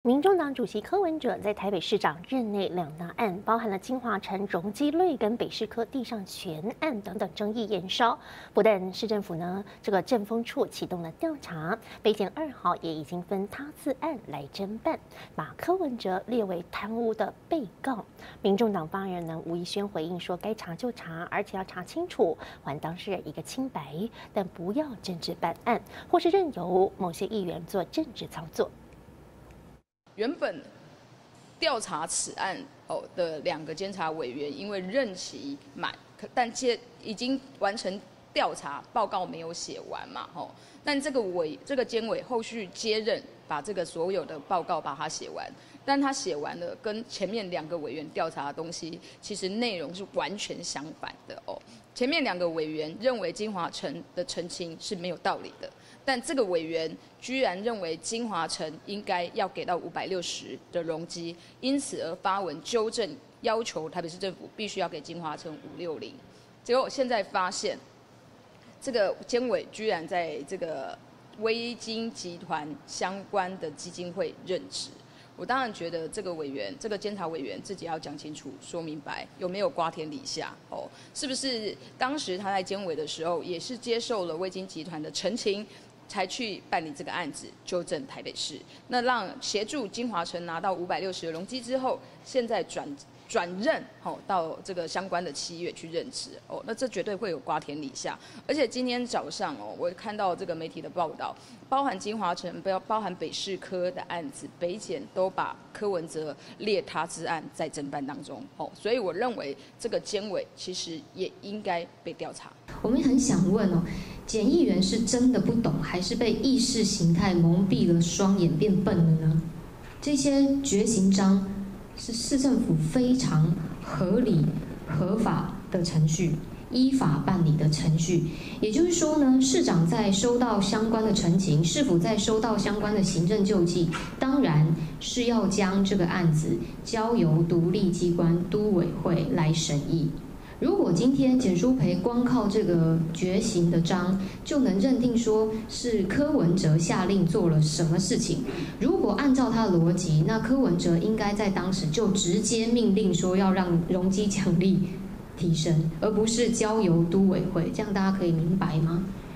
民众党主席柯文哲在台北市长任内两大案，包含了金华城容积率跟北市科地上权案等等争议延烧。不但市政府这个政风处启动了调查，北检2号也已经分他自案来侦办，把柯文哲列为贪污的被告。民众党发言人吴怡萱回应说，该查就查，而且要查清楚，还当事人一个清白，但不要政治办案，或是任由某些议员做政治操作。 原本调查此案的2个监察委员，因为任期满，但已经完成调查报告没有写完嘛，但这个监委后续接任，把这个所有的报告把它写完，但他写完了，跟前面2个委员调查的东西，其实内容是完全相反的哦。前面2个委员认为金华城的澄清是没有道理的，但这个委员居然认为金华城应该要给到560的容积，因此而发文纠正，要求台北市政府必须要给金华城560。结果现在发现，这个监委居然在这个威金集团相关的基金会任职。我当然觉得这个监察委员自己要讲清楚、说明白，有没有瓜田李下是不是当时他在监委的时候也是接受了威金集团的陈情，才去办理这个案子，纠正台北市，那让协助金华城拿到560的容积之后，现在转任到这个相关的企业去任职那这绝对会有瓜田李下。而且今天早上我看到这个媒体的报道，包含金华城、包含北市科的案子，北检都把柯文哲列他之案在侦办当中所以我认为这个监委其实也应该被调查。 我们很想问检议员是真的不懂，还是被意识形态蒙蔽了双眼变笨了呢？这些决刑章是市政府非常合理合法的程序，依法办理的程序。也就是说呢，市长在收到相关的陈情，市府在收到相关的行政救济，当然是要将这个案子交由独立机关都委会来审议。如果今天简书培光靠这个决刑的章就能认定说是柯文哲下令做了什么事情，如果按照他的逻辑，那柯文哲应该在当时就直接命令说要让容积奖励提升，而不是交由都委会，这样大家可以明白吗？